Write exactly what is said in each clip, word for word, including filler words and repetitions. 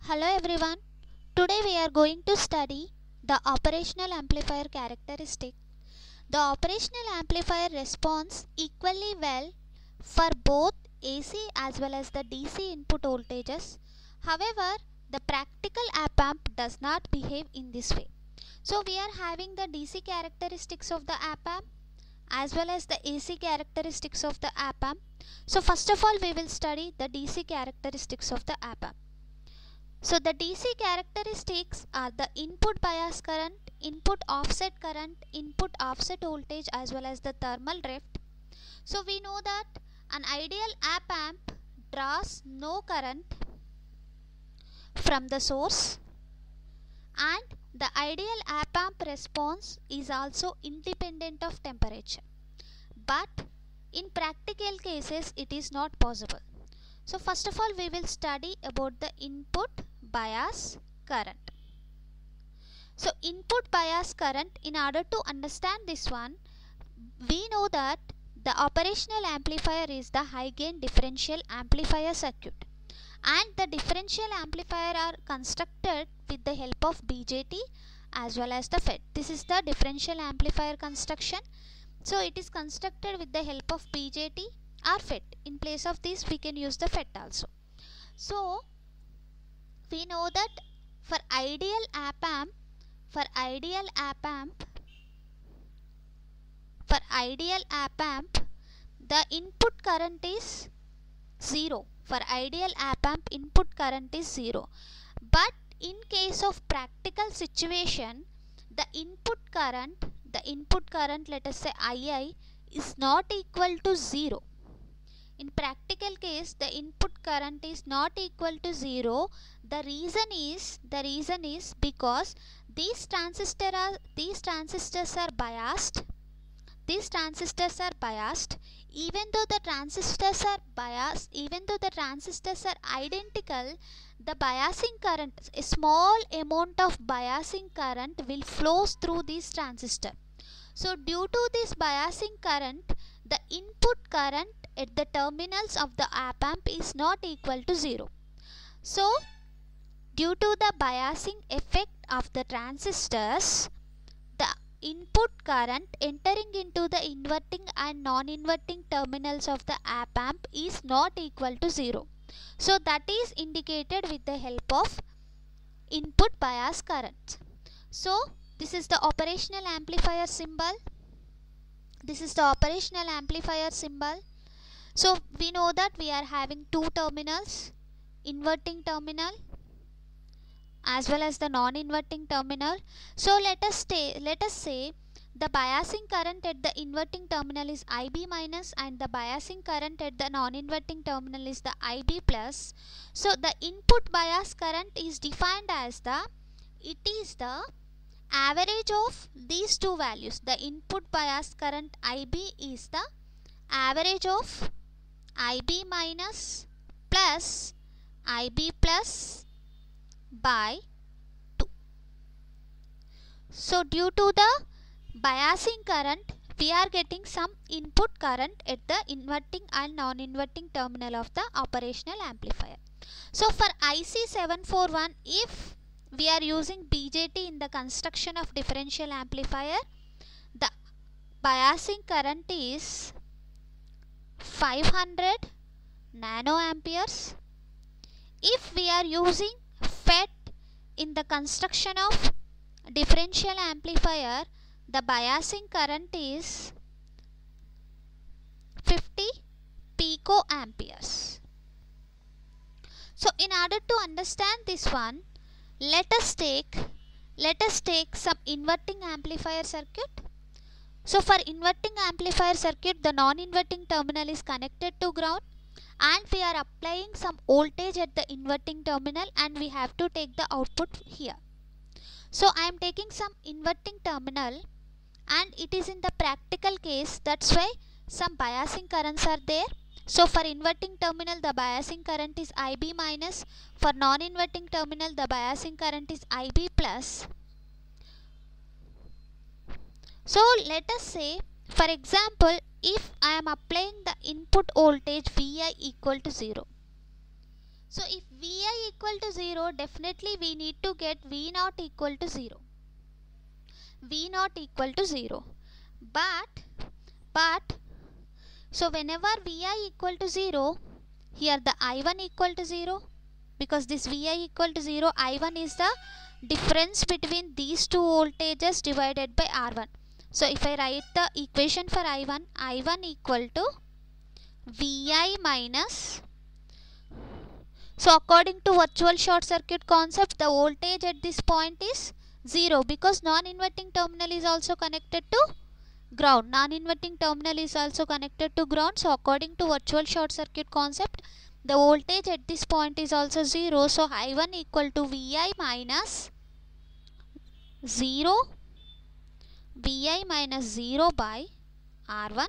Hello everyone. Today we are going to study the operational amplifier characteristic. The operational amplifier responds equally well for both A C as well as the D C input voltages. However, the practical op amp does not behave in this way. So we are having the D C characteristics of the op amp as well as the A C characteristics of the op amp. So first of all we will study the D C characteristics of the op amp. So the D C characteristics are the input bias current, input offset current, input offset voltage as well as the thermal drift. So we know that an ideal op amp draws no current from the source and the ideal op amp response is also independent of temperature. But in practical cases it is not possible. So first of all we will study about the input bias current. So input bias current, in order to understand this one, we know that the operational amplifier is the high gain differential amplifier circuit and the differential amplifier are constructed with the help of B J T as well as the F E T. This is the differential amplifier construction. So it is constructed with the help of B J T or F E T. In place of this we can use the F E T also. So we know that for ideal op amp, for ideal op amp, for ideal op amp, the input current is zero. For ideal op amp, input current is zero. But in case of practical situation, the input current, the input current, let us say I I, is not equal to zero. In practical case, the input current is not equal to zero. The reason is the reason is because these transistor are these transistors are biased. These transistors are biased. Even though the transistors are biased, even though the transistors are identical, the biasing current, a small amount of biasing current will flow through this transistor. So due to this biasing current, the input current at the terminals of the op amp is not equal to zero. So due to the biasing effect of the transistors, the input current entering into the inverting and non-inverting terminals of the op amp is not equal to zero. So that is indicated with the help of input bias current. So this is the operational amplifier symbol. This is the operational amplifier symbol. So we know that we are having two terminals, inverting terminal as well as the non-inverting terminal. So let us stay, let us say the biasing current at the inverting terminal is I B minus and the biasing current at the non-inverting terminal is the I B plus. So the input bias current is defined as the, it is the average of these two values. The input bias current I B is the average of I B minus plus I B plus by two. So due to the biasing current, we are getting some input current at the inverting and non-inverting terminal of the operational amplifier. So for I C seven forty-one, if we are using B J T in the construction of differential amplifier, the biasing current is five hundred nanoamperes. If we are using F E T in the construction of differential amplifier, the biasing current is fifty picoamperes. So in order to understand this one, let us take let us take some inverting amplifier circuit. So for inverting amplifier circuit, the non-inverting terminal is connected to ground and we are applying some voltage at the inverting terminal and we have to take the output here. So I am taking some inverting terminal and it is in the practical case, that's why some biasing currents are there. So for inverting terminal the biasing current is I B minus, for non-inverting terminal the biasing current is I B plus. So let us say, for example, if I am applying the input voltage V I equal to zero. So if Vi equal to zero, definitely we need to get V naught equal to zero. V naught equal to zero. But, but, so whenever Vi equal to zero, here the I one equal to zero, because this Vi equal to zero, I one is the difference between these two voltages divided by R one. So if I write the equation for I one, I one equal to Vi minus, so according to virtual short circuit concept, the voltage at this point is zero, because non-inverting terminal is also connected to ground. Non-inverting terminal is also connected to ground. So according to virtual short circuit concept, the voltage at this point is also zero. So I one equal to Vi minus zero, Vi minus zero by R one.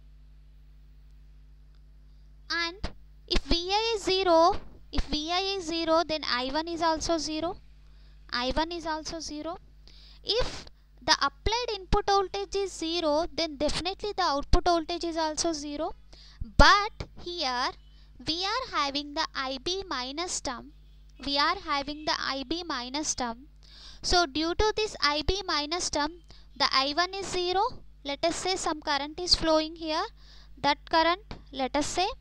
And if Vi is zero, if Vi is zero, then I one is also zero. I one is also zero. If the applied input voltage is zero, then definitely the output voltage is also zero. But here we are having the I B minus term. We are having the I B minus term. So due to this I B minus term, the I one is zero. Let us say some current is flowing here. That current, let us say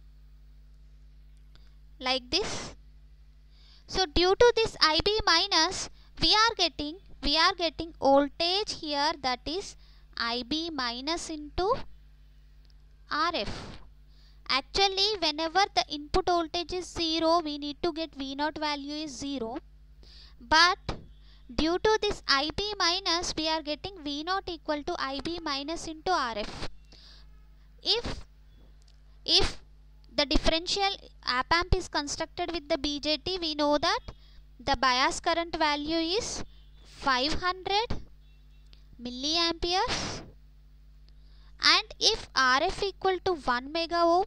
like this. So due to this I B minus, we are getting we are getting voltage here, that is I B minus into R F. Actually, whenever the input voltage is zero, we need to get V naught value is zero. But due to this I B minus, we are getting V naught equal to I B minus into R F. If if the differential op amp is constructed with the B J T, we know that the bias current value is five hundred milliamperes, and if R F equal to one mega ohm,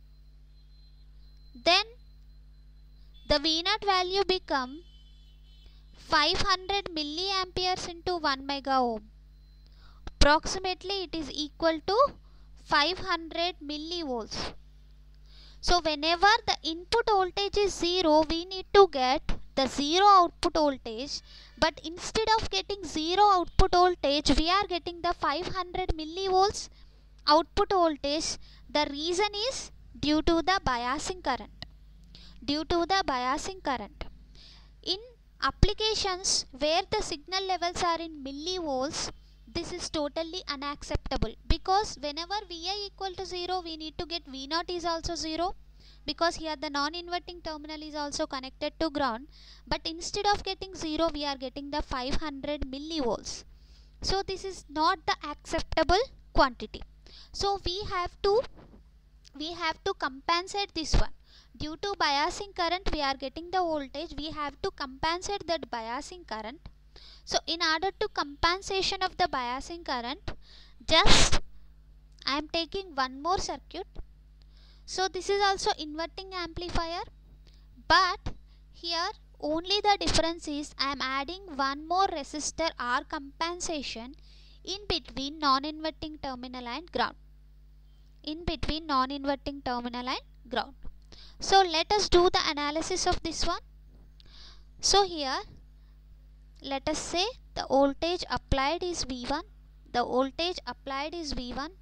then the V naught value become five hundred milliamperes into one mega ohm. Approximately it is equal to five hundred millivolts. So whenever the input voltage is zero, we need to get the zero output voltage. But instead of getting zero output voltage, we are getting the five hundred millivolts output voltage. The reason is due to the biasing current. Due to the biasing current. In applications where the signal levels are in millivolts, this is totally unacceptable, because whenever Vi equal to zero, we need to get V naught is also zero, because here the non-inverting terminal is also connected to ground. But instead of getting zero, we are getting the five hundred millivolts. So this is not the acceptable quantity. So we have to we have to compensate this one. Due to biasing current, we are getting the voltage. We have to compensate that biasing current. So in order to compensation of the biasing current, just I am taking one more circuit. So this is also inverting amplifier, but here only the difference is I am adding one more resistor R compensation in between non-inverting terminal and ground. In between non-inverting terminal and ground. So let us do the analysis of this one. So here let us say the voltage applied is V one. The voltage applied is V one.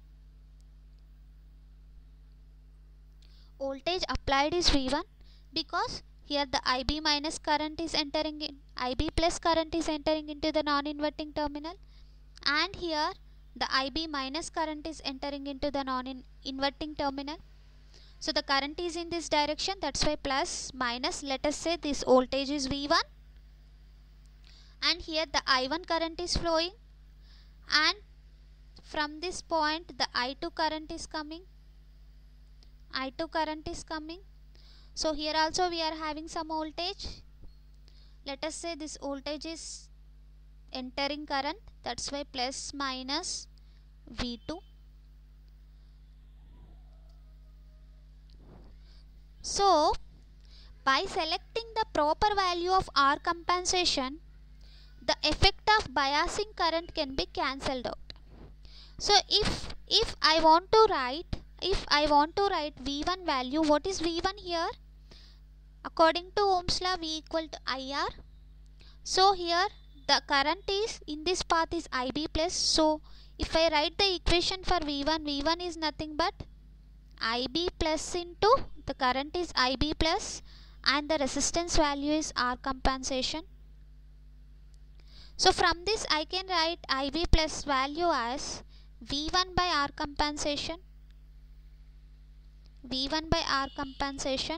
Voltage applied is V one, because here the I B minus current is entering in, I B plus current is entering into the non-inverting terminal, and here the I B minus current is entering into the non-inverting terminal. So the current is in this direction, that's why plus minus. Let us say this voltage is V one, and here the I one current is flowing, and from this point the I two current is coming. I two current is coming. So here also we are having some voltage. Let us say this voltage is entering current, that's why plus minus V two. So by selecting the proper value of R compensation, the effect of biasing current can be cancelled out. So if if I want to write if I want to write V one value, what is V one here? According to Ohm's law, V equal to I R. So here the current is in this path is I B plus. So if I write the equation for V one, V one is nothing but I B plus into the current is I B plus and the resistance value is R compensation. So from this I can write I B plus value as V one by R compensation. V one by R compensation.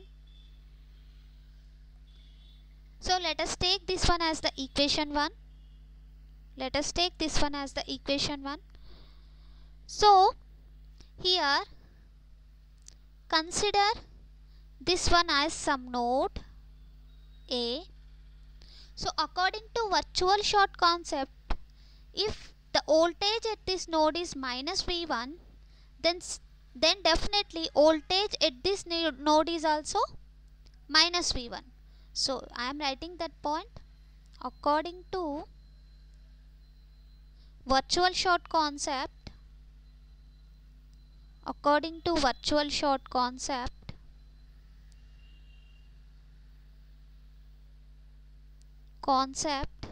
So let us take this one as the equation one. Let us take this one as the equation one. So here consider this one as some node A. So according to virtual short concept, if the voltage at this node is minus V one, then then definitely voltage at this node is also minus V one. So I am writing that point. According to virtual short concept, according to virtual short concept, concept,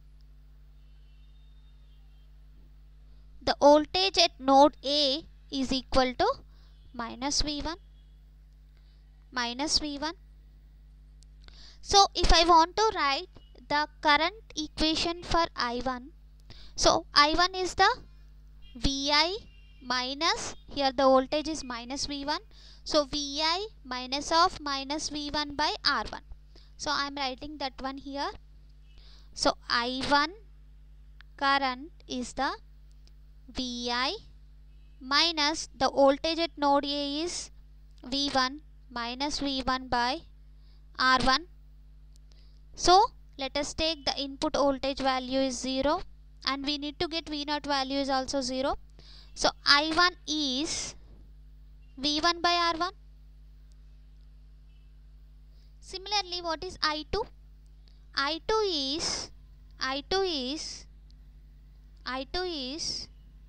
the voltage at node A is equal to minus V one, minus V one. So if I want to write the current equation for I one, so I one is the V I minus, here the voltage is minus V one, so V I minus of minus V one by R one. So I am writing that one here. So I one current is the V I minus the voltage at node A is V one minus V one by R one. So let us take the input voltage value is zero and we need to get V zero value is also zero. So I one is V one by R one. Similarly, what is I two? I two is I two is I two is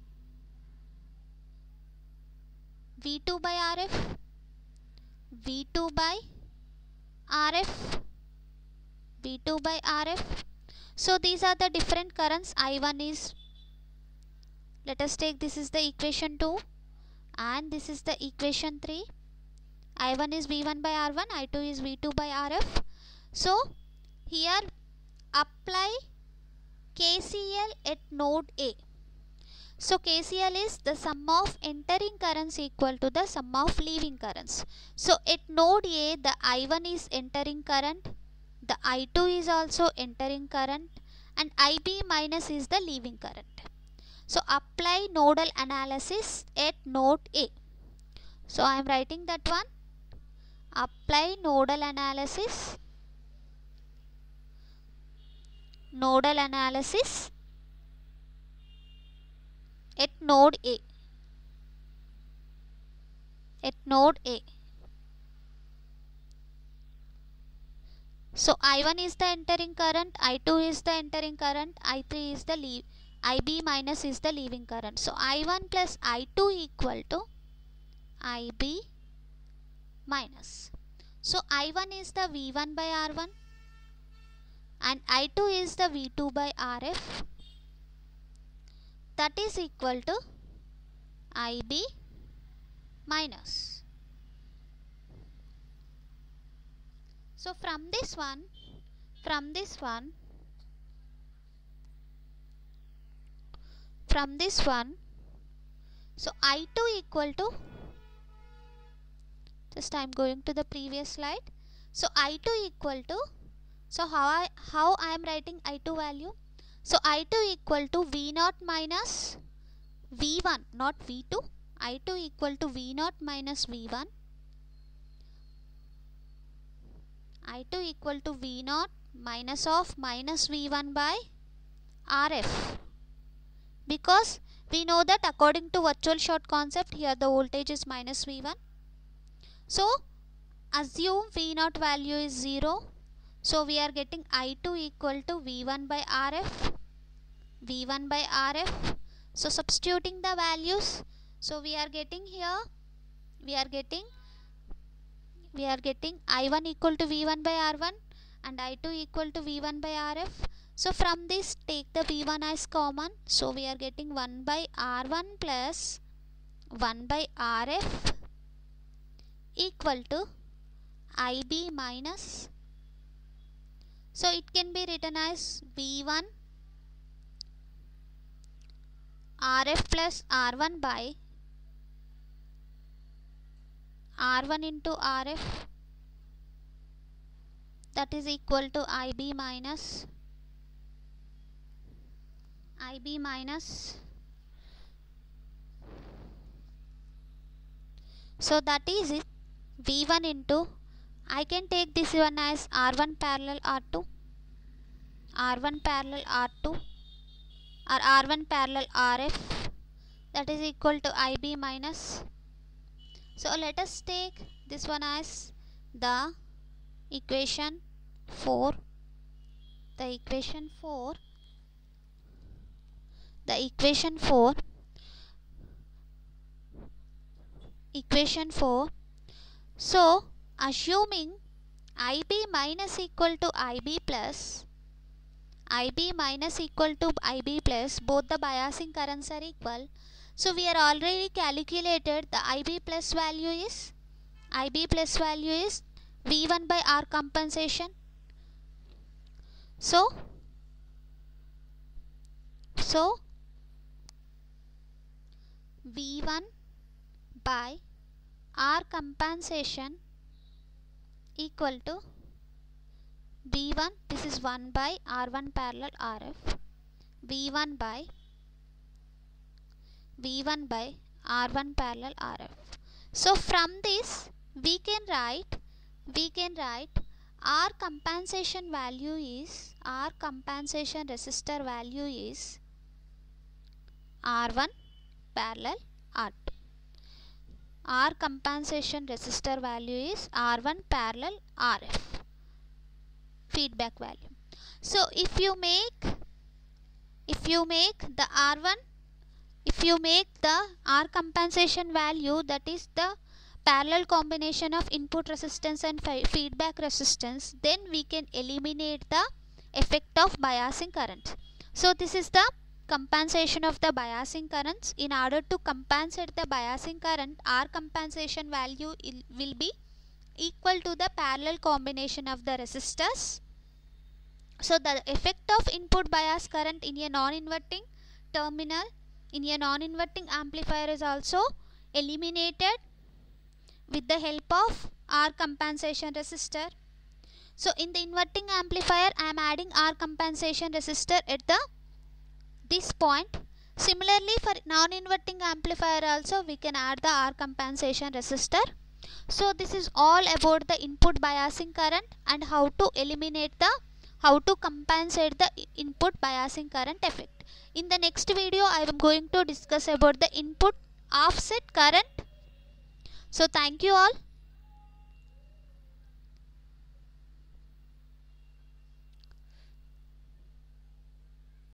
V two by R F, V two by R F, V two by R F. So these are the different currents. I one is, let us take this is the equation two and this is the equation three. I one is V one by R one, I two is V two by R F. So here apply K C L at node A. So K C L is the sum of entering currents equal to the sum of leaving currents. So at node A the I one is entering current, the I two is also entering current and I B minus is the leaving current. So apply nodal analysis at node A. So I am writing that one. Apply nodal analysis, nodal analysis at node A, at node A. So I one is the entering current, I two is the entering current, I three is the leave, I B minus is the leaving current. So I one plus I two equal to I B minus. So I one is the V one by R one and I two is the V two by R F. That is equal to I B minus. So from this one, from this one, from this one, so I two equal to, just I am going to the previous slide. So I two equal to, so how I, how I am writing I two value? So I two equal to V zero minus V one, not V two. I two equal to V zero minus V one. I two equal to V zero minus of minus V one by R F. Because we know that according to virtual short concept, here the voltage is minus V one. So assume V zero value is zero. So we are getting I two equal to V one by R F, V one by R F. So substituting the values, so we are getting here, we are getting we are getting I one equal to V one by R one and I two equal to V one by R F. So from this take the V one as common, so we are getting one by R one plus one by R F equal to I B minus, so it can be written as V one R F plus R one by R one into R F, that is equal to I B minus I B minus, so that is it, V one into, I can take this one as R one parallel R two, R one parallel R two or R one parallel R F, that is equal to I B minus. So let us take this one as the equation four, the equation four, the equation four, equation four. So assuming I B minus equal to I B plus, I B minus equal to I B plus, both the biasing currents are equal. So we are already calculated the I B plus value is, I B plus value is V one by R compensation. So, so V one by R compensation equal to V one, this is one by R one parallel R F, V one by V one by R one parallel R F. So from this we can write, we can write R compensation value is, R compensation resistor value is R one parallel R two. R compensation resistor value is R one parallel R F, feedback value. So if you make, if you make the R one, if you make the R compensation value, that is the parallel combination of input resistance and feedback resistance, then we can eliminate the effect of biasing current. So this is the compensation of the biasing currents. In order to compensate the biasing current, R compensation value will be equal to the parallel combination of the resistors. So the effect of input bias current in a non-inverting terminal, in a non-inverting amplifier, is also eliminated with the help of R compensation resistor. So in the inverting amplifier I am adding R compensation resistor at the this point. Similarly for non-inverting amplifier also we can add the R compensation resistor. So this is all about the input biasing current and how to eliminate the, how to compensate the input biasing current effect. In the next video I am going to discuss about the input offset current. So thank you all.